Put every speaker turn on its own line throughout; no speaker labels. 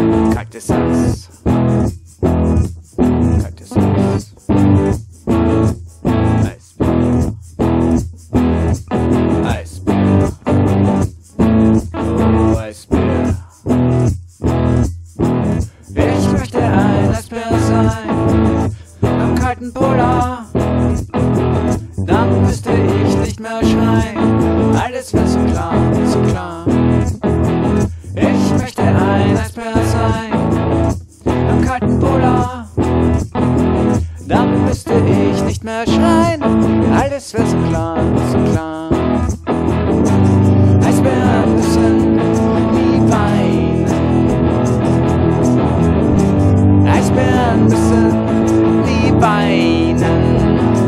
Kaltes Eis. Kaltes Eis. Eisbär. Eisbär. Oh, Eisbär. Ich möchte ein Eisbär sein, am kalten Polar. Dann müsste ich nicht mehr schreien, alles wird so klar, so klar. Ich möchte ein Eisbär sein, am kalten Polar. Dann müsste ich nicht mehr schreien, alles wird so klar, so klar. Eisbären müssen nie weinen. Eisbären müssen nie weinen.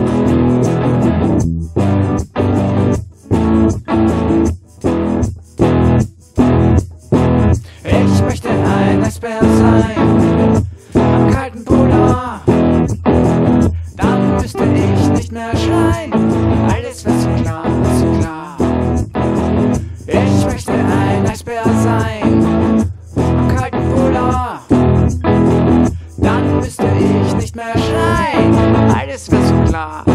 Ich möchte ein Eisbär sein, am kalten Polar. Dann müsste ich nicht mehr schreien, alles wird so klar, so klar. Ich möchte ein Eisbär sein, am kalten Polar. Dann müsste ich nicht mehr schreien, alles wird so klar.